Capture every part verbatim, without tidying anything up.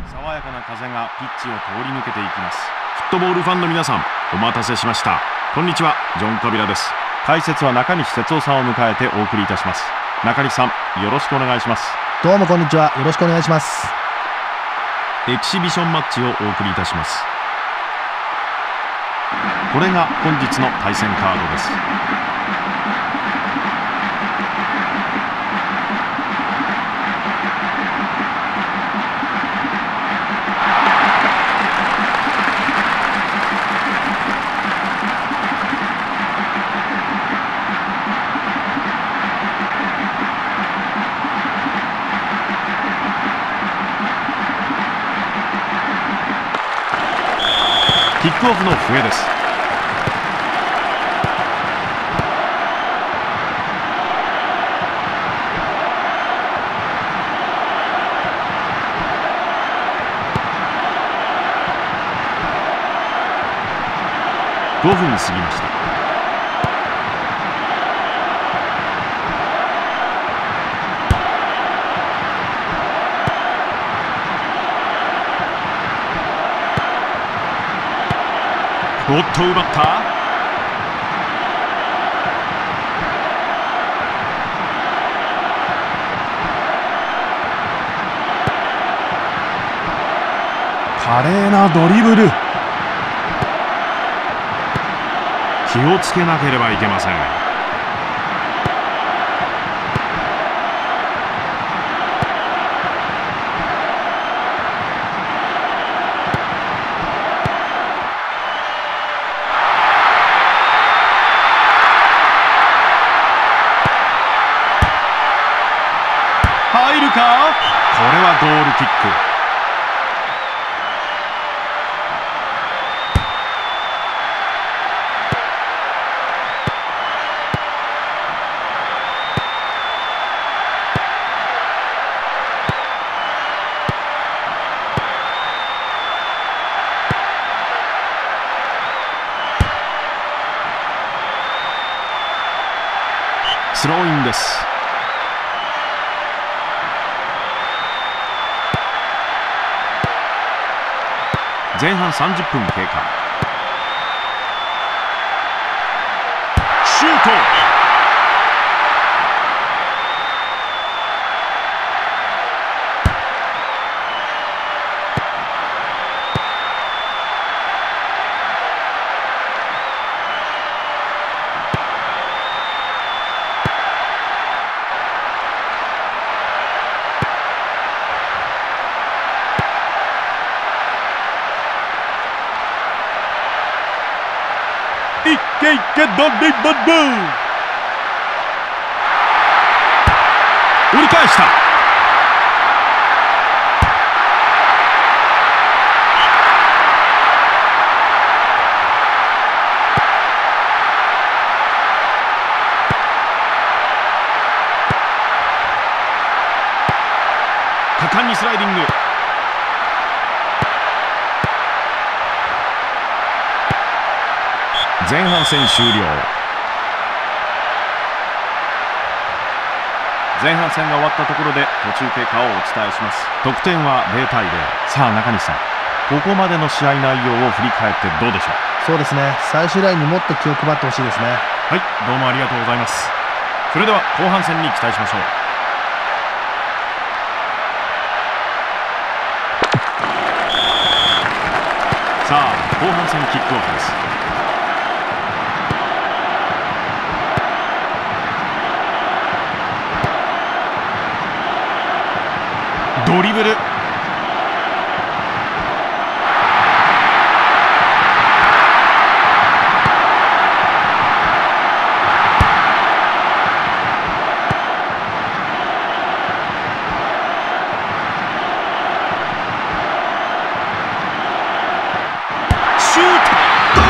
爽やかな風がピッチを通り抜けていきます。フットボールファンの皆さん、お待たせしました。こんにちは、ジョン・カビラです。解説は中西哲夫さんを迎えてお送りいたします。中西さん、よろしくお願いします。 どうもこんにちは、よろしくお願いします。 エキシビションマッチをお送りいたします。これが本日の対戦カードです。キックオフの笛です。ごふん過ぎました。おっと奪った。華麗なドリブル。気をつけなければいけません。入るか。これはゴールキック。スローインです。前半さんじゅっぷん経過。シュート。いけいけドリブル。折り返した。果敢にスライディング。前半戦終了。前半戦が終わったところで途中経過をお伝えします。得点はゼロたいゼロ。さあ中西さん、ここまでの試合内容を振り返ってどうでしょう。 そうですね、最終ラインにもっと気を配ってほしいですね。 はい、どうもありがとうございます。それでは後半戦に期待しましょう。さあ後半戦キックオフです。ドリブル。シュート。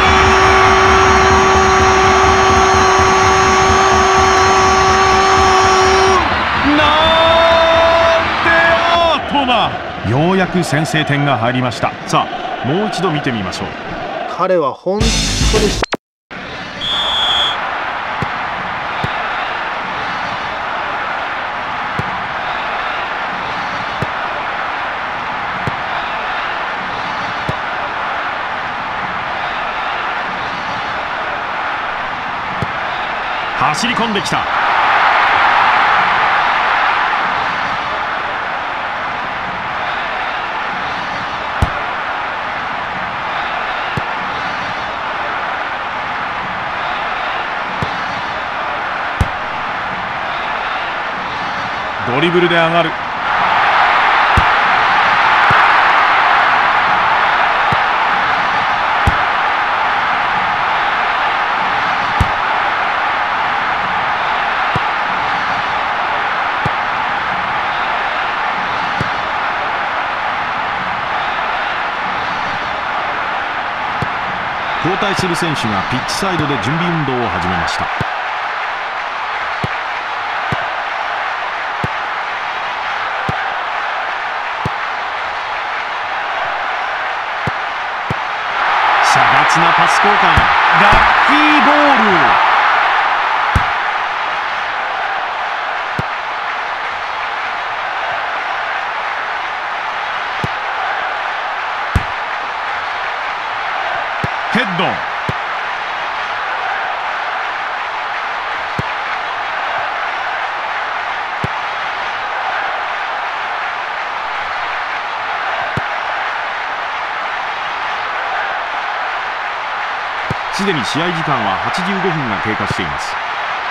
ようやく先制点が入りました。さあもう一度見てみましょう。 彼は本当に走り込んできた。ドリブルで上がる。交代する選手がピッチサイドで準備運動を始めました。遮奪なパス交換、ラッキーボール。ヘッド。すでに試合時間ははちじゅうごふんが経過しています。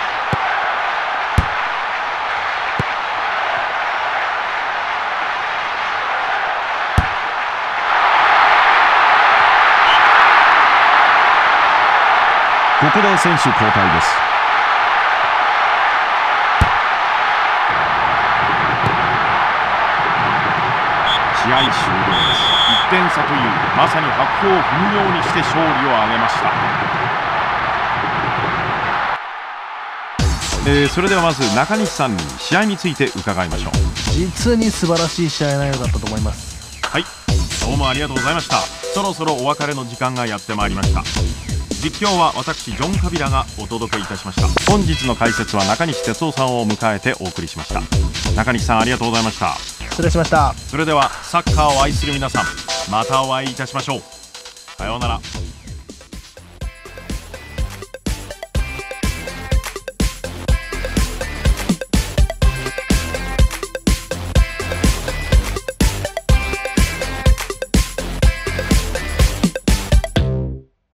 ここで選手交代です。試合終了です。いってん差というまさに白鵬を踏むようにして勝利を挙げました。えー、それではまず中西さんに試合について伺いましょう。 実に素晴らしい試合内容だったと思います。 はい、どうもありがとうございました。そろそろお別れの時間がやってまいりました。実況は私ジョン・カビラがお届けいたしました。本日の解説は中西哲夫さんを迎えてお送りしました。中西さんありがとうございました。 失礼しました。 それではサッカーを愛する皆さん、またお会いいたしましょう。さようなら。